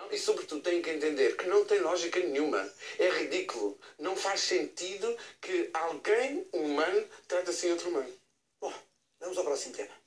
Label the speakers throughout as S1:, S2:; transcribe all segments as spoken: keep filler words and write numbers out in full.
S1: E, sobretudo, têm que entender que não tem lógica nenhuma. É ridículo. Não faz sentido que alguém, um humano, trate assim outro humano.
S2: Bom, vamos ao próximo tema.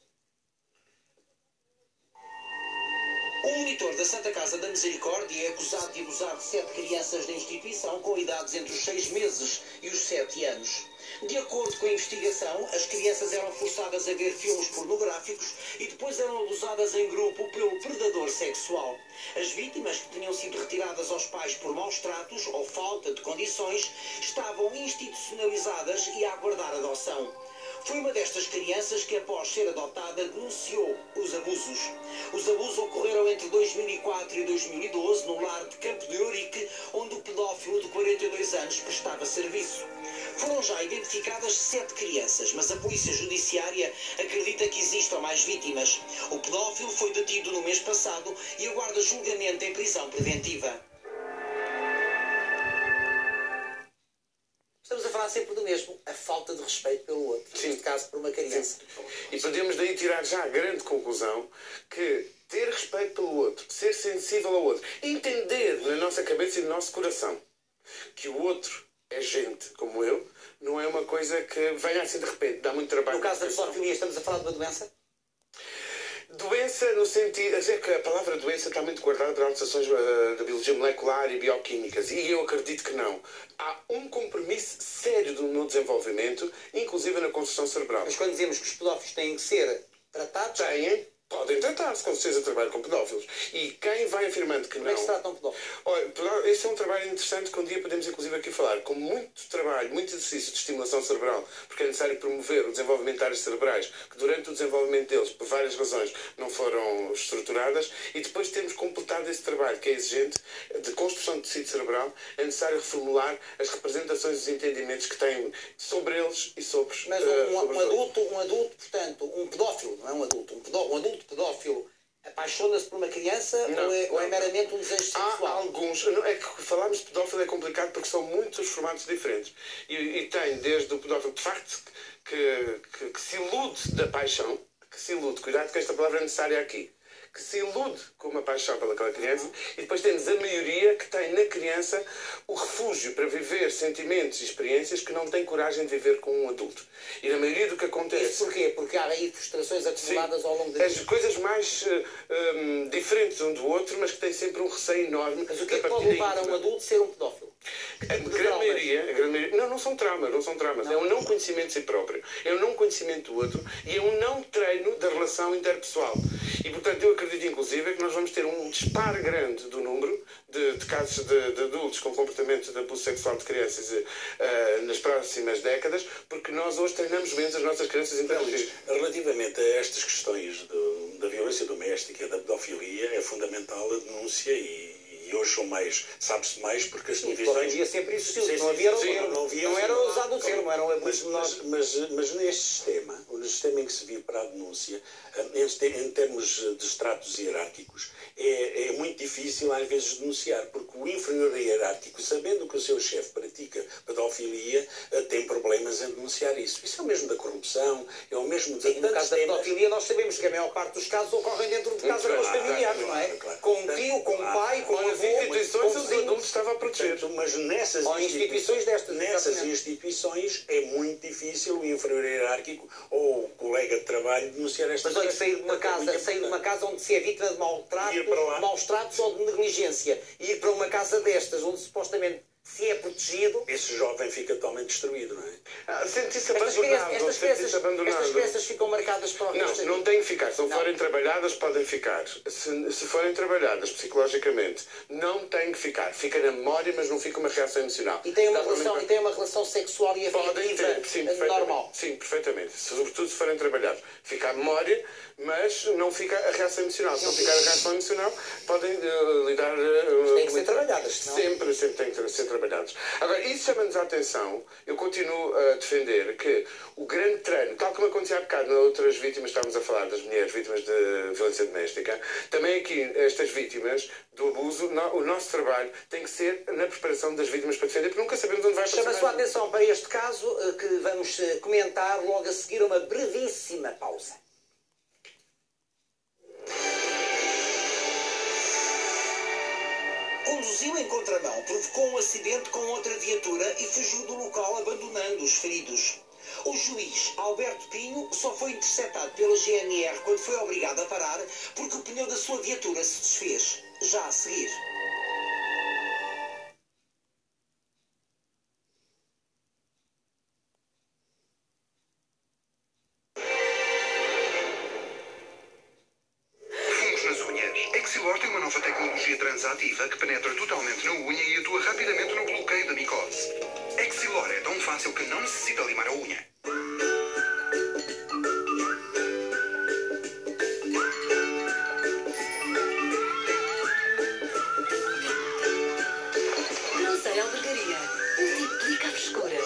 S3: Um monitor da Santa Casa da Misericórdia é acusado de abusar de sete crianças da instituição com idades entre os seis meses e os sete anos. De acordo com a investigação, as crianças eram forçadas a ver filmes pornográficos e depois eram abusadas em grupo pelo predador sexual. As vítimas, que tinham sido retiradas aos pais por maus tratos ou falta de condições, estavam institucionalizadas e a aguardar adoção. Foi uma destas crianças que, após ser adotada, denunciou os abusos. Os abusos ocorreram entre dois mil e quatro e dois mil e doze no lar de Campo de Ourique, onde o pedófilo de quarenta e dois anos prestava serviço. Foram já identificadas sete crianças, mas a Polícia Judiciária acredita que existam mais vítimas. O pedófilo foi detido no mês passado e aguarda julgamento em prisão preventiva.
S2: Estamos a falar sempre do mesmo, a falta de respeito pelo outro,
S1: Sim.
S2: neste caso por uma criança.
S1: Sim. E podemos daí tirar já a grande conclusão que ter respeito pelo outro, ser sensível ao outro, entender na nossa cabeça e no nosso coração que o outro é gente como eu, não é uma coisa que venha assim de repente, dá muito trabalho.
S2: No caso da pedofilia, estamos a falar de uma doença?
S1: Doença no sentido... É que a palavra doença está muito guardada para alterações uh, da biologia molecular e bioquímicas. E eu acredito que não. Há um compromisso sério no desenvolvimento, inclusive na construção cerebral.
S2: Mas quando dizemos que os pedófilos têm que ser tratados...
S1: Têm, podem tratar-se, com certeza trabalho com pedófilos. E quem vai afirmando que
S2: Como
S1: não...
S2: é que se trata um pedófilo?
S1: Olha, esse é um trabalho interessante que um dia podemos inclusive aqui falar. Com muito trabalho, muito exercício de estimulação cerebral, porque é necessário promover o desenvolvimento de áreas cerebrais, que durante o desenvolvimento deles, por várias razões, não foram estruturadas, e depois temos completado esse trabalho, que é exigente, de construção de tecido cerebral, é necessário reformular as representações e os entendimentos que têm sobre eles e sobre...
S2: Mas um, uh, sobre um adulto, um adulto, portanto, um pedófilo, não é um adulto, um, pedó, um adulto pedófilo apaixona-se por uma criança
S1: não,
S2: ou, é,
S1: não,
S2: ou é meramente um desejo sexual?
S1: Há alguns. Não, é que falarmos de pedófilo é complicado porque são muitos formatos diferentes. E, e tem desde o pedófilo, de facto, que, que, que se ilude da paixão, que se ilude, cuidado que esta palavra é necessária aqui, que se ilude com uma paixão pelaquela criança, uhum. E depois temos a maioria que tem na criança o refúgio para viver sentimentos e experiências que não tem coragem de viver com um adulto. E na maioria do que acontece...
S2: Isso porquê? Porque há aí frustrações acumuladas Sim, ao longo da vida.
S1: As coisas mais um, diferentes um do outro, mas que têm sempre um receio enorme.
S2: Mas o que é que pode levar a um adulto a ser um pedófilo?
S1: A grande, maioria, a grande maioria... Não, não são traumas, não são traumas. Não. É um não conhecimento de si próprio. É um não conhecimento do outro e é um não treino da relação interpessoal. E, portanto, eu acredito, inclusive, que nós vamos ter um disparo grande do número de, de casos de, de adultos com comportamento de abuso sexual de crianças uh, nas próximas décadas, porque nós hoje treinamos menos as nossas crianças inteligentes.
S4: Relativamente a estas questões do, da violência doméstica, da pedofilia, é fundamental a denúncia e E hoje são mais, sabe-se mais, porque as televisões...
S2: Havia sempre existiu,
S4: sim,
S2: não havia,
S4: sim,
S2: não,
S4: não, havia,
S2: não era
S4: não,
S2: usado o termo, era um abuso.
S4: Mas, mas, mas, mas neste sistema, no sistema em que se vive para a denúncia, em, em termos de estratos hierárquicos, é, é muito difícil às vezes denunciar, porque o inferior hierárquico, sabendo que o seu chefe pratica pedofilia, tem problemas em denunciar isso. Isso é o mesmo da corrupção, é o mesmo...
S2: Sim, no caso da pedofilia nós sabemos que a maior parte dos casos ocorrem dentro de casa com os familiares, não é?
S4: Claro.
S2: Com um tio, com um pai, com um
S1: as instituições os adultos estavam a proteger.
S4: Mas nessas
S2: ou instituições destas,
S4: nessas
S2: exatamente.
S4: instituições é muito difícil o inferior hierárquico ou o colega de trabalho denunciar estas
S2: coisas.
S4: Mas
S2: olha, sair de uma casa, sair de uma casa onde se é vítima de maltratos, maus tratos ou de negligência e ir para uma casa destas, onde supostamente se é protegido...
S4: Esse jovem fica totalmente destruído, não é?
S1: Ah, Sente-se
S2: estas
S1: abandonado.
S2: Estas crianças, estas crianças ficam marcadas para o resto.
S1: Não, não têm que ficar. Se não,
S2: não
S1: forem trabalhadas, podem ficar. Se, se forem trabalhadas psicologicamente, não têm que ficar. Fica na memória, mas não fica uma reação emocional.
S2: E tem uma, relação, e tem uma relação sexual e afetiva
S1: podem ter, sim,
S2: normal.
S1: Sim, perfeitamente. Sobretudo se forem trabalhados. Fica a memória, mas não fica a reação emocional. Se não ficar a reação emocional, podem uh, lidar... Uh,
S2: têm que ser trabalhadas.
S1: Sempre, sempre têm que ser trabalhadas. Agora, isso chama-nos a atenção. Eu continuo a defender que o grande treino, tal como acontecia há bocado nas outras vítimas, estávamos a falar das mulheres vítimas de violência doméstica, também aqui, estas vítimas do abuso, no, o nosso trabalho tem que ser na preparação das vítimas para defender, porque nunca sabemos onde vai passar.
S2: Chama a sua atenção para este caso, que vamos comentar logo a seguir uma brevíssima pausa.
S3: conduziu em contramão, provocou um acidente com outra viatura e fugiu do local abandonando os feridos. O juiz Alberto Pinho só foi interceptado pela G N R quando foi obrigado a parar porque o pneu da sua viatura se desfez. Já a seguir.
S5: Exilor tem uma nova tecnologia transativa que penetra totalmente na unha e atua rapidamente no bloqueio da micose. Exilor é tão fácil que não necessita limar a unha.
S6: Não sei, albergaria. Multiplica a frescura.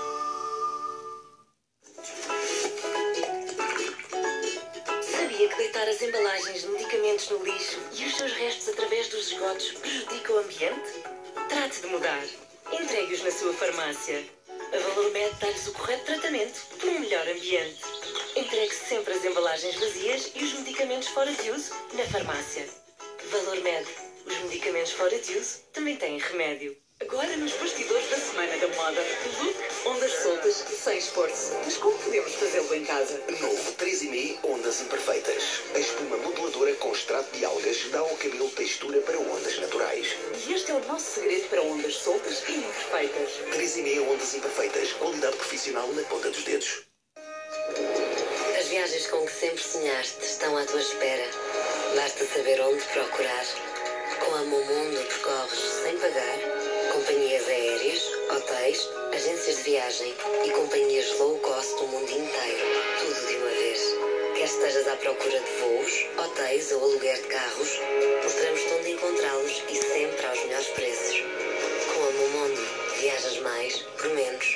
S6: Que deitar as embalagens de medicamentos no lixo e os seus restos através dos esgotos prejudica o ambiente? Trate de mudar. Entregue-os na sua farmácia. A Valormed dá-lhes o correto tratamento para um melhor ambiente. Entregue sempre as embalagens vazias e os medicamentos fora de uso na farmácia. Valormed. Os medicamentos fora de uso também têm remédio. Agora nos bastidores da Semana da Moda. Look, ondas soltas, sem esforço. Mas como podemos fazê-lo em casa?
S7: Novo três e meio Ondas Imperfeitas. A espuma moduladora com extrato de algas dá ao cabelo textura para ondas naturais.
S6: E este é o nosso segredo para ondas soltas e imperfeitas.
S7: três e meio Ondas Imperfeitas. Qualidade profissional na ponta dos dedos.
S8: As viagens com que sempre sonhaste estão à tua espera. Basta saber onde procurar. Com a Momundo percorres sem pagar companhias aéreas, hotéis, agências de viagem e companhias low cost do mundo inteiro. Tudo de uma vez. Quer estejas à procura de voos, hotéis ou aluguer de carros, mostramos-te onde encontrá-los e sempre aos melhores preços. Com a Momundo, viajas mais por menos.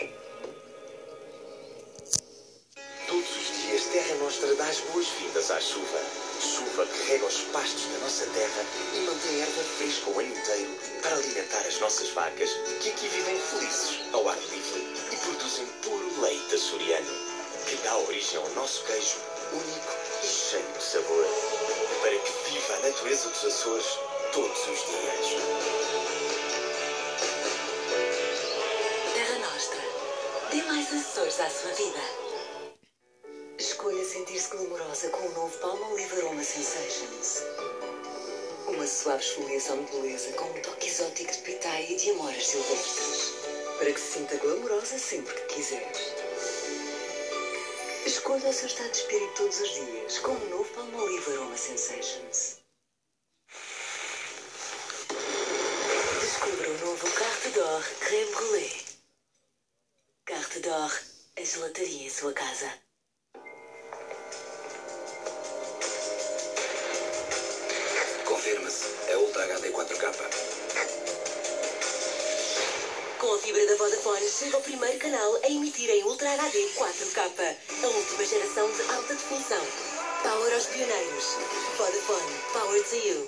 S7: Todos os dias Terra Nostra dá as boas-vindas à chuva. Chuva que rega os pastos da nossa terra e mantém a erva fresca o ano inteiro para alimentar as nossas vacas que aqui vivem felizes ao ar livre e produzem puro leite açoriano que dá origem ao nosso queijo único e cheio de sabor para que viva a natureza dos Açores todos os dias.
S6: Terra Nostra. Dê mais Açores à sua vida. Escolha sentir-se glamourosa com o novo Palmolive Aroma Sensations. Uma suave esfoliação de beleza com um toque exótico de pitaia e de amoras silvestres. Para que se sinta glamourosa sempre que quiser. Escolha o seu estado de espírito todos os dias com o novo Palmolive Aroma Sensations. Descubra o novo Carte d'Or Crème Brûlée. Carte d'Or, a gelataria em sua casa.
S7: Confirma-se, é Ultra H D quatro K.
S6: Com a fibra da Vodafone chega o primeiro canal a emitir em Ultra H D quatro K, a última geração de alta definição. Power aos pioneiros. Vodafone, power to you.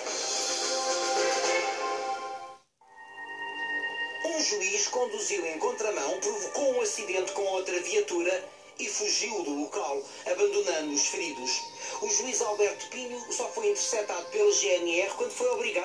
S3: Um juiz conduziu em contramão, provocou um acidente com outra viatura e fugiu do local, abandonando os feridos. O juiz Alberto Pinho só foi interceptado pela G N R quando foi obrigado